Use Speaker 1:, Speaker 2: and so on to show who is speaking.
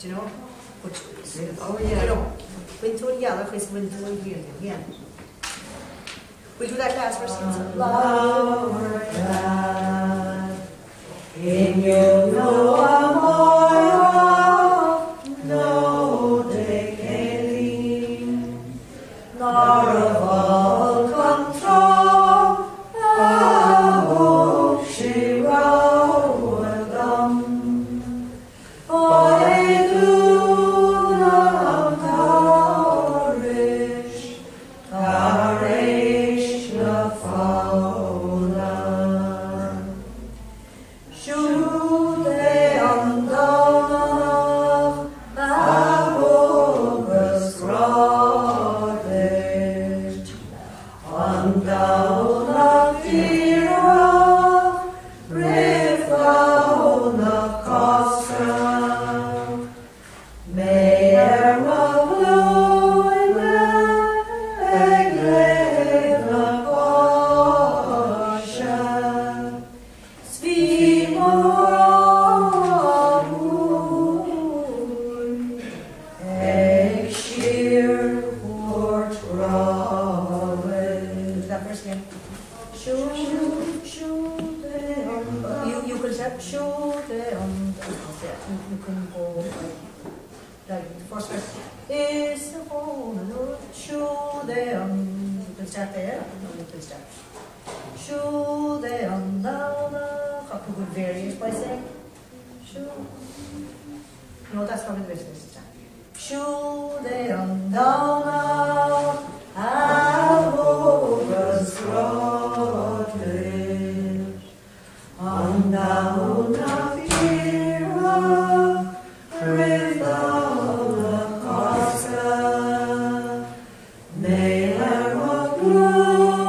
Speaker 1: Do you know? But,
Speaker 2: oh yeah.
Speaker 1: You know, Wintoon Yalla, Chris Wintoon Green again. We'll do that last verse.
Speaker 2: Lower God, in you no amor, no decaying, nor of all control, she wrote them. For they do not courage, courage the fallen. Should they undone August Roddish, undone of fear of Riffon of Costra, Mayor of Louisville, Eglet of Porsche, Svimor, Eggshear, Port Rowan.
Speaker 1: That verse again. You could say, you can go like the first verse. Is the home Lord, show them. You can start there, you can start. Show them down. You could vary it by saying, show. No, that's probably the best way to start. Show them down.
Speaker 2: August Roddish, unknown of era, Riffon of Costra, Mayor of Louisville,